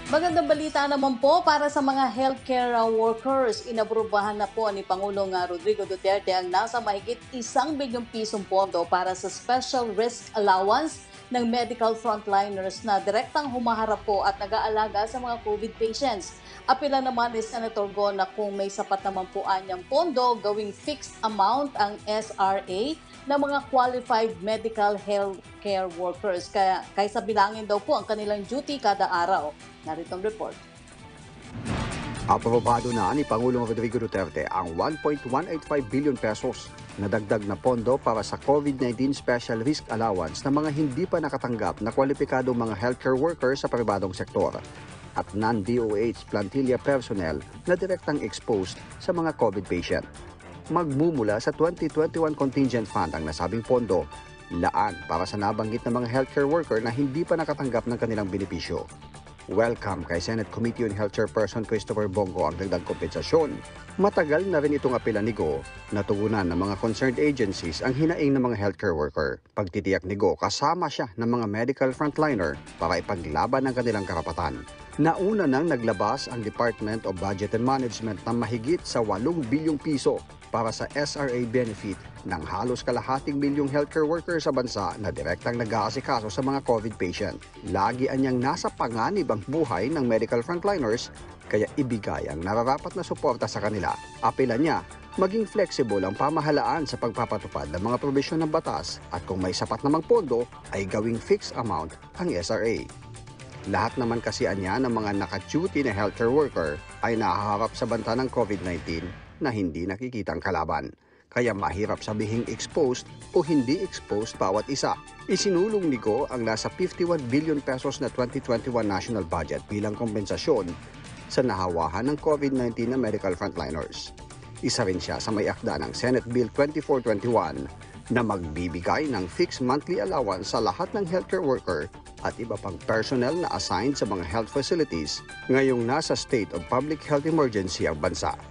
Magandang balita naman po para sa mga healthcare workers. Inaprubahan na po ni Pangulong Rodrigo Duterte ang nasa mahigit 1 bilyong pisong pondo para sa Special Risk Allowance ng medical frontliners na direktang humaharap po at nag-aalaga sa mga COVID patients. Apila naman ni Senator Go na kung may sapat naman po anyang pondo, gawing fixed amount ang SRA ng mga qualified medical healthcare workers. Kaysa bilangin daw po ang kanilang duty kada araw. Narito ang report. Aprobado na ni Pangulong Rodrigo Duterte ang 1.185 billion pesos na dagdag na pondo para sa COVID-19 Special Risk Allowance ng mga hindi pa nakatanggap na kwalipikadong mga healthcare workers sa pribadong sektor at non-DOH plantilla personnel na direktang exposed sa mga COVID patient. Magmumula sa 2021 Contingent Fund ang nasabing pondo, laan para sa nabanggit na mga healthcare worker na hindi pa nakatanggap ng kanilang benepisyo. Welcome kay Senate Committee on Health Chairperson Christopher Bongo ang dagdag kompensasyon. Matagal na rin itong apela ni Go na tugunan ng mga concerned agencies ang hinaing ng mga healthcare worker. Pagtitiyak ni Go, kasama siya ng mga medical frontliner para ipaglaban ang kanilang karapatan. Nauna nang naglabas ang Department of Budget and Management ng mahigit sa 8 bilyong piso para sa SRA benefit ng halos kalahating milyong healthcare workers sa bansa na direktang nag-aasikaso sa mga COVID patient. Lagi anyang nasa panganib ang buhay ng medical frontliners, kaya ibigay ang nararapat na suporta sa kanila. Apela niya, maging flexible ang pamahalaan sa pagpapatupad ng mga probisyon ng batas at kung may sapat namang pondo, ay gawing fixed amount ang SRA. Lahat naman kasi anya ng mga naka-duty na healthcare worker ay nahaharap sa banta ng COVID-19 na hindi nakikitang kalaban. Kaya mahirap sabihing exposed o hindi exposed bawat isa. Isinulong ni Go ang nasa 51 billion pesos na 2021 national budget bilang kompensasyon sa nahawahan ng COVID-19 na medical frontliners. Isa rin siya sa may akda ng Senate Bill 2421 na magbibigay ng fixed monthly allowance sa lahat ng healthcare worker at iba pang personnel na assigned sa mga health facilities ngayong nasa state of public health emergency ang bansa.